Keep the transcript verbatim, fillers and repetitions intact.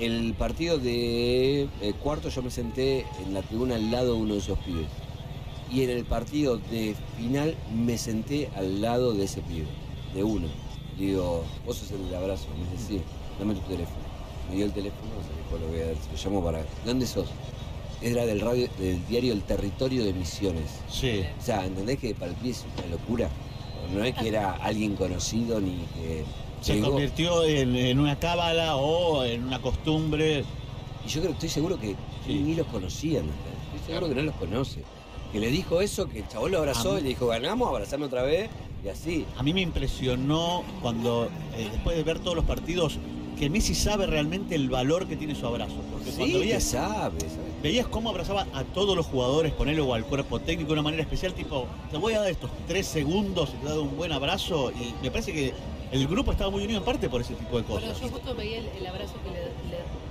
el partido de eh, cuarto yo me senté en la tribuna al lado de uno de esos pibes. Y en el partido de final me senté al lado de ese pibe, de uno. Digo, vos sos el del abrazo. Me dice, sí, dame tu teléfono. Me dio el teléfono, se dijo, lo voy a dar, se lo llamo para... ¿Dónde sos? Era del radio, del diario El Territorio de Misiones. Sí. O sea, ¿entendés que para el pie es una locura? No es que era alguien conocido ni que... Se llegó. convirtió en, en una cábala o en una costumbre. Y yo creo, estoy seguro que Sí. ni los conocían. Estoy seguro que no los conoce. Que le dijo eso, que el chabón lo abrazó Ah, y le dijo, ganamos, abrazame otra vez, y así. A mí me impresionó cuando, eh, después de ver todos los partidos, que Messi sabe realmente el valor que tiene su abrazo. Porque Sí, cuando que veías, sabe, sabe. veías cómo abrazaba a todos los jugadores, ponerlo o al cuerpo técnico de una manera especial, tipo, te voy a dar estos tres segundos y te he dado un buen abrazo. Y me parece que el grupo estaba muy unido en parte por ese tipo de cosas. Bueno, yo justo veía el, el abrazo que le,